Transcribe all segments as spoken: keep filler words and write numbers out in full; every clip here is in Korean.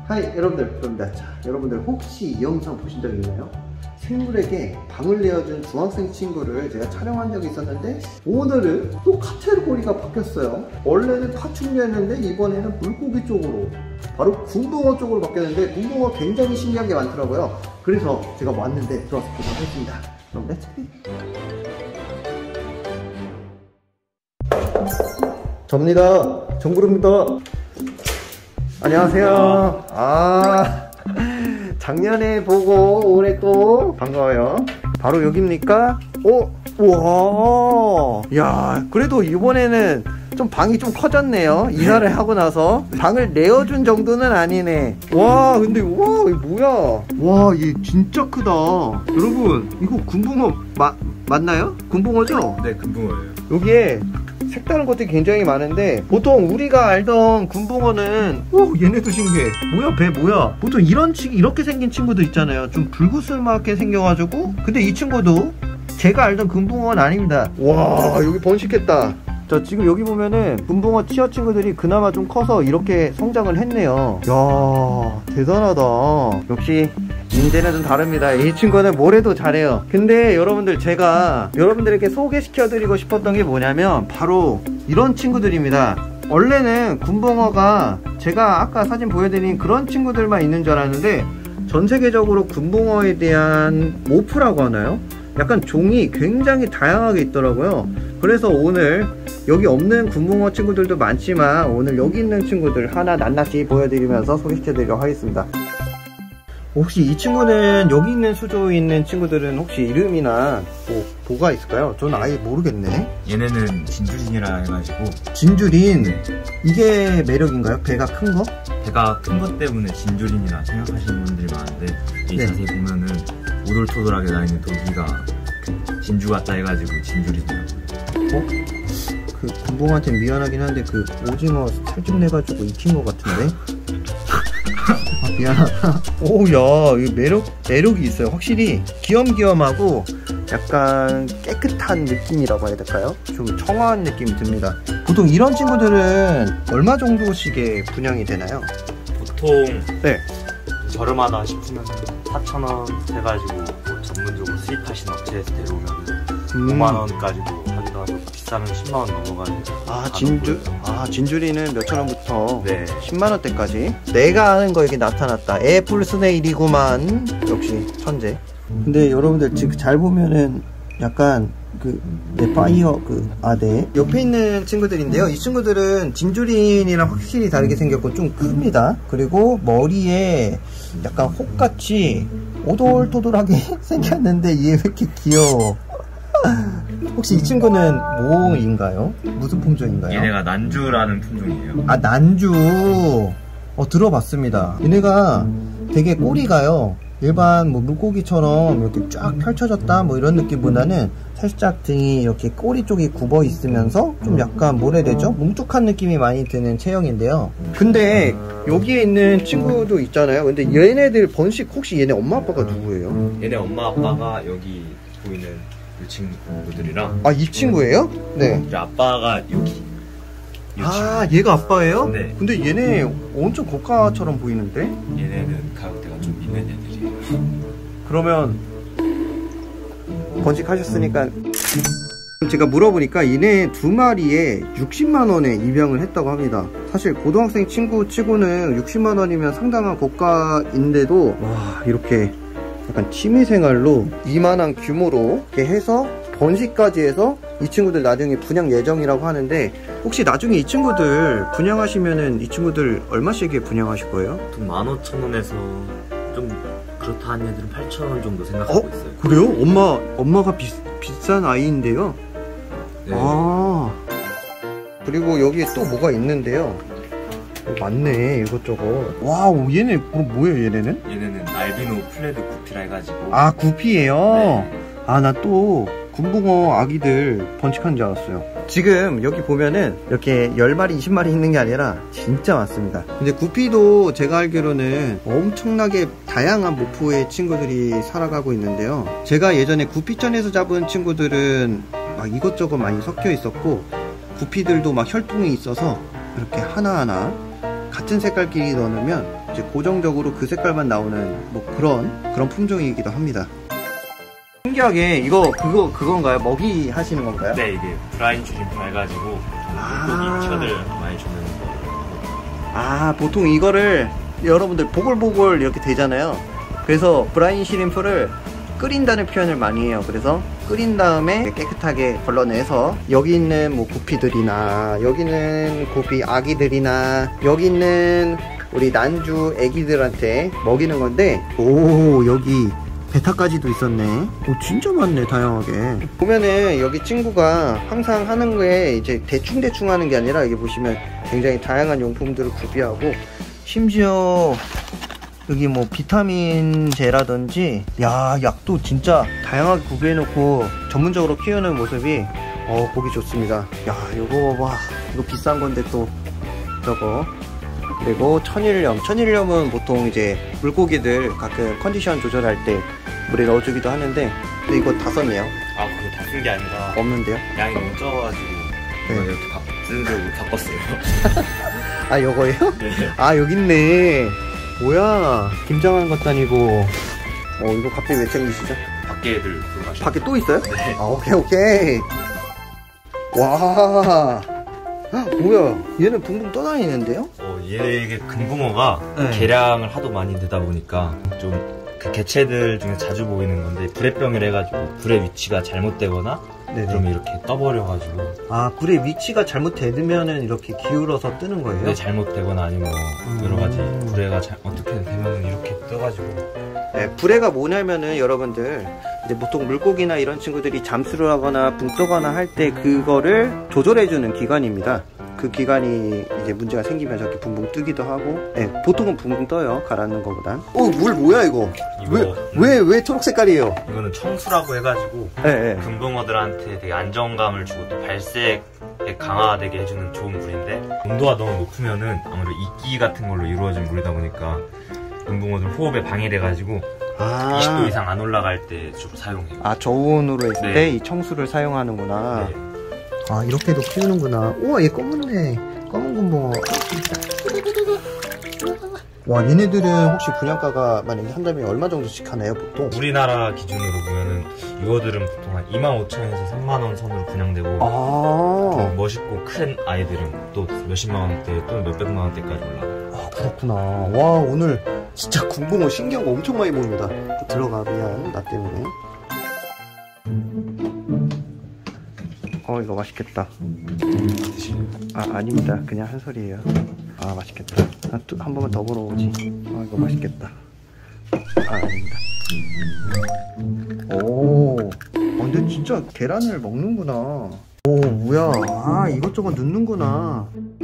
하이 여러분들, 여러분들, 자, 여러분들 혹시 이 영상 보신 적 있나요? 생물에게 방을 내어준 중학생 친구를 제가 촬영한 적이 있었는데 오늘은 또 카테고리가 바뀌었어요. 원래는 파충류였는데 이번에는 물고기 쪽으로, 바로 군붕어 쪽으로 바뀌었는데 군붕어 굉장히 신기한 게 많더라고요. 그래서 제가 왔는데 들어와서 보도록 하겠습니다. 그럼 렛츠 기! 접니다. 정구루입니다. 안녕하세요. 아, 작년에 보고 올해 또 반가워요. 바로 여기입니까? 오, 우와. 야, 그래도 이번에는 좀 방이 좀 커졌네요. 이사를 하고 나서 방을 내어준 정도는 아니네. 와, 근데 와, 이거 뭐야? 와, 얘 진짜 크다. 여러분, 이거 군붕어 마, 맞나요? 군붕어죠? 네, 군붕어예요. 여기에 색다른 것들이 굉장히 많은데 보통 우리가 알던 군붕어는 오, 얘네도 신기해. 뭐야, 배 뭐야? 보통 이런 치, 이렇게 생긴 친구도 있잖아요. 좀 불구슬맞게 생겨가지고. 근데 이 친구도 제가 알던 군붕어는 아닙니다. 와, 여기 번식했다. 자, 지금 여기 보면은 군붕어 치어 친구들이 그나마 좀 커서 이렇게 성장을 했네요. 이야, 대단하다. 역시 인제는 좀 다릅니다. 이 친구는 뭘 해도 잘해요. 근데 여러분들, 제가 여러분들에게 소개시켜 드리고 싶었던 게 뭐냐면 바로 이런 친구들입니다. 원래는 군붕어가 제가 아까 사진 보여드린 그런 친구들만 있는 줄 알았는데 전 세계적으로 군붕어에 대한 모프라고 하나요? 약간 종이 굉장히 다양하게 있더라고요. 그래서 오늘 여기 없는 군붕어 친구들도 많지만 오늘 여기 있는 친구들 하나 낱낱이 보여드리면서 소개시켜드리도록 하겠습니다. 혹시 이 친구는, 여기 있는 수조에 있는 친구들은 혹시 이름이나 뭐 뭐가 있을까요? 저는 아예 모르겠네. 얘네는 진주린이라 해가지고. 진주린. 네. 이게 매력인가요? 배가 큰 거? 배가 큰 것 때문에 진주린이라 생각하시는 분들이 많은데 이 네. 자세히 보면은 오돌토돌하게 나있는 돌기가 진주 같다 해가지고 진주린이라고. 어? 그 군붕어한테 미안하긴 한데 그 오징어 살좀 내가지고 익힌 것 같은데? 아, 미안하다. 오야, 이 매력, 매력이 있어요. 확실히 귀염귀염하고 약간 깨끗한 느낌이라고 해야 될까요? 좀 청아한 느낌이 듭니다. 보통 이런 친구들은 얼마 정도씩의 분양이 되나요? 보통 네. 저렴하다 싶으면 사천 원 해가지고 뭐 전문적으로 수입하신 업체에서 데려오면 음. 오만 원까지도 하기도 하고 비싸면 십만 원 넘어가는. 아, 진주, 아, 진주리는 몇천 원부터 네. 십만 원대까지. 내가 아는 거 여기 나타났다. 애플 스네일이구만. 역시 천재. 근데 여러분들 지금 잘 보면은 약간 그 네, 파이어 그 아, 네. 옆에 있는 친구들인데요. 이 친구들은 진주린이랑 확실히 다르게 생겼고 좀 큽니다. 그리고 머리에 약간 혹같이 오돌토돌하게 생겼는데 얘 왜 이렇게 귀여워. 혹시 이 친구는 뭐인가요? 무슨 품종인가요? 얘네가 난주라는 품종이에요. 아, 난주. 어, 들어봤습니다. 얘네가 되게 꼬리가요, 일반 뭐 물고기처럼 이렇게 쫙 펼쳐졌다 뭐 이런 느낌보다는 살짝 등이 이렇게 꼬리 쪽이 굽어 있으면서 좀 약간 뭐라 해야 되죠? 뭉툭한 느낌이 많이 드는 체형인데요. 근데 여기에 있는 친구도 있잖아요. 근데 얘네들 번식, 혹시 얘네 엄마 아빠가 누구예요? 얘네 엄마 아빠가 여기 보이는 이 친구들이랑. 아, 이 친구예요? 네. 이제 아빠가 여기. 아, 얘가 아빠예요? 네. 근데 얘네 엄청 고가처럼 보이는데? 얘네는 가격대가 좀 있는 애들이에요. 그러면 번식하셨으니까 제가 물어보니까 얘네 두 마리에 육십만 원에 입양을 했다고 합니다. 사실 고등학생 친구 치고는 육십만 원이면 상당한 고가인데도 와, 이렇게 약간 취미생활로 이만한 규모로 이렇게 해서 번식까지 해서 이 친구들 나중에 분양 예정이라고 하는데, 혹시 나중에 이 친구들 분양하시면은 이 친구들 얼마씩에 분양하실 거예요? 좀 만 오천 원에서 좀 그렇다 하는 애들은 팔천 원 정도 생각하고 어? 있어요. 그래요? 엄마, 엄마가 비, 비싼 아이인데요? 네. 아, 그리고 여기에 또 뭐가 있는데요. 많네, 이것저것. 와우, 얘네 그럼 뭐예요, 얘네는? 얘네는 알비노 플레드 구피라 해가지고. 아, 구피예요? 네. 아, 나 또 군붕어 아기들 번식한 줄 알았어요. 지금 여기 보면은 이렇게 열 마리, 이십 마리 있는 게 아니라 진짜 많습니다. 근데 구피도 제가 알기로는 엄청나게 다양한 모프의 친구들이 살아가고 있는데요. 제가 예전에 구피천에서 잡은 친구들은 막 이것저것 많이 섞여 있었고, 구피들도 막 혈통이 있어서 이렇게 하나하나 같은 색깔끼리 넣으면 이제 고정적으로 그 색깔만 나오는 뭐 그런 그런 품종이기도 합니다. 신기하게 이거 그거 그건가요? 먹이 하시는 건가요? 네, 이게 브라인 슈림프 해가지고 물고기 티어들 많이 주는 거. 아, 보통 이거를 여러분들 보글보글 이렇게 되잖아요. 그래서 브라인 슈림프를 끓인다는 표현을 많이 해요. 그래서 끓인 다음에 깨끗하게 걸러내서 여기 있는 뭐 구피들이나 여기 있는 구피 아기들이나 여기 있는 우리 난주 애기들한테 먹이는 건데, 오, 여기 베타까지도 있었네. 오, 진짜 많네, 다양하게. 보면은 여기 친구가 항상 하는 거에 이제 대충대충 하는 게 아니라 여기 보시면 굉장히 다양한 용품들을 구비하고, 심지어 여기 뭐 비타민제라든지, 야, 약도 진짜 다양하게 구비해 놓고 전문적으로 키우는 모습이 어 보기 좋습니다. 야, 이거 봐, 이거 비싼 건데 또 저거. 그리고 천일염. 천일염은 보통 이제 물고기들 가끔 컨디션 조절할 때 물에 넣어주기도 하는데, 근데 이거 다 썼네요. 아, 그거 다 쓴 게 아니라 없는데요? 양이 너무 적어가지고 네. 이거 이렇게 바, 쓰는 바꿨어요. 아, 요거예요? 네. 아, 여기 있네. 뭐야, 김장하는 것도 아니고. 어, 이거 갑자기 왜 챙기시죠? 밖에 애들 들어가시고. 밖에 또 있어요? 네. 아, 오케이, 오케이. 와, 뭐야, 얘는 붕붕 떠다니는데요? 어, 얘 금붕어가 네. 개량을 하도 많이 되다 보니까 좀 그 개체들 중에 자주 보이는 건데, 불의병을 해가지고 불의 위치가 잘못되거나 네네. 좀 이렇게 떠버려가지고. 아, 불의 위치가 잘못되면은 이렇게 기울어서 뜨는 거예요? 네, 잘못되거나 아니면 음. 여러 가지 불의가 잘, 어떻게 되면 이렇게 떠가지고. 네, 불해가 뭐냐면은 여러분들 이제 보통 물고기나 이런 친구들이 잠수를 하거나 붕 뜨거나 할 때 그거를 조절해주는 기관입니다. 그 기관이 이제 문제가 생기면 저렇게 붕붕 뜨기도 하고, 네, 보통은 붕붕 떠요, 가라앉는 거보단. 어, 물 뭐야 이거? 이거 왜, 왜, 왜 초록 색깔이에요? 이거는 청수라고 해가지고 네, 네. 금붕어들한테 되게 안정감을 주고 또 발색에 강화되게 해주는 좋은 물인데, 농도가 너무 높으면은 아무래도 이끼 같은 걸로 이루어진 물이다 보니까 금붕어들 호흡에 방해돼가지고 아, 이십 도 이상 안 올라갈 때 주로 사용해요. 아, 저온으로 했을 네. 때 이 청수를 사용하는구나. 네. 아, 이렇게도 키우는구나. 우와, 얘 검은네. 검은 금붕어. 와, 얘네들은 혹시 분양가가 만약에 한 달에 얼마 정도씩 하나요, 보통? 우리나라 기준으로 보면은 이거들은 보통 한 이만 오천 원에서 삼만 원 선으로 분양되고, 아, 좀 멋있고 큰 아이들은 또 몇십만 원대 또는 몇백만 원대까지 올라가요. 아, 그렇구나. 와, 오늘 진짜 금붕어 신기한 거 엄청 많이 보입니다. 들어가, 미안, 나 때문에. 어, 이거 맛있겠다. 아, 아닙니다. 그냥 한 소리예요. 아, 맛있겠다. 아, 또, 한 번만 더 보러 오지. 아, 이거 맛있겠다. 아, 아닙니다. 오, 아, 근데 진짜 계란을 먹는구나. 오, 뭐야. 아, 이것저것 넣는구나.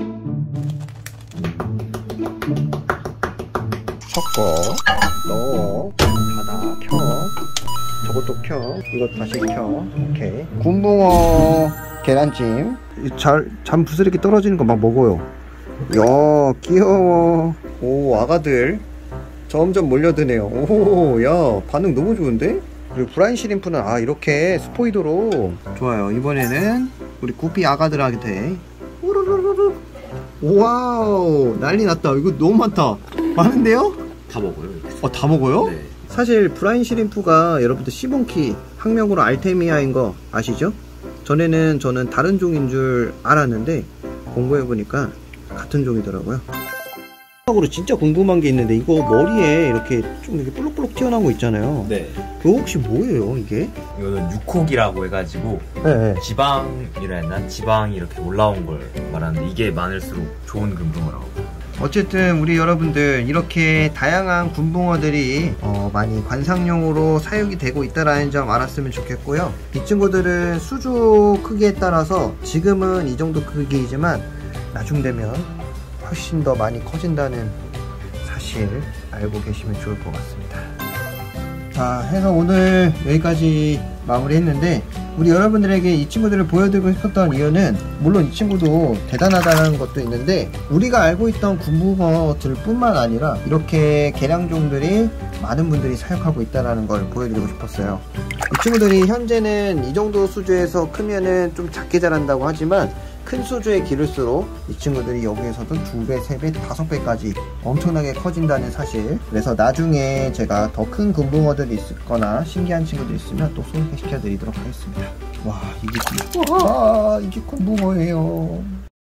섞어, 넣어, 닫아, 켜. 저것도 켜. 이거 다시 켜. 오케이. 군붕어 계란찜. 잘, 잠 부스럽게 떨어지는 거 막 먹어요. 야, 귀여워. 오, 아가들 점점 몰려드네요. 오, 야, 반응 너무 좋은데? 그리고 브라인 슈림프는 아, 이렇게 스포이드로 좋아요. 이번에는 우리 구피 아가들한테 우르르르르. 와우, 난리 났다. 이거 너무 많다. 많은데요? 다 먹어요. 어, 다 먹어요? 네. 사실 브라인 슈림프가 여러분들 시몬키, 학명으로 알테미아인 거 아시죠? 전에는 저는 다른 종인 줄 알았는데 공부해보니까 같은 종이더라고요. 으로 진짜 궁금한 게 있는데, 이거 머리에 이렇게 좀 이렇게 볼록볼록 튀어나온 거 있잖아요. 네. 그거 혹시 뭐예요, 이게? 이거는 육혹이라고 해가지고 네. 지방이라 했나? 지방이 이렇게 올라온 걸 말하는데, 이게 많을수록 좋은 금붕어라고. 어쨌든 우리 여러분들 이렇게 다양한 군붕어들이 어 많이 관상용으로 사육이 되고 있다는 점 알았으면 좋겠고요. 이 친구들은 수조 크기에 따라서 지금은 이 정도 크기이지만 나중 되면 훨씬 더 많이 커진다는 사실 알고 계시면 좋을 것 같습니다. 자, 해서 오늘 여기까지 마무리했는데, 우리 여러분들에게 이 친구들을 보여드리고 싶었던 이유는 물론 이 친구도 대단하다는 것도 있는데, 우리가 알고 있던 군붕어들 뿐만 아니라 이렇게 개량종들이 많은 분들이 사육하고 있다는 걸 보여드리고 싶었어요. 이 친구들이 현재는 이 정도 수조에서 크면은 좀 작게 자란다고 하지만 큰 수조에 기를수록 이 친구들이 여기에서도 두 배, 세 배, 다섯 배까지 엄청나게 커진다는 사실. 그래서 나중에 제가 더 큰 금붕어들이 있거나 신기한 친구들 있으면 또 소개시켜 드리도록 하겠습니다. 와, 이게 와, 이게 금붕어예요.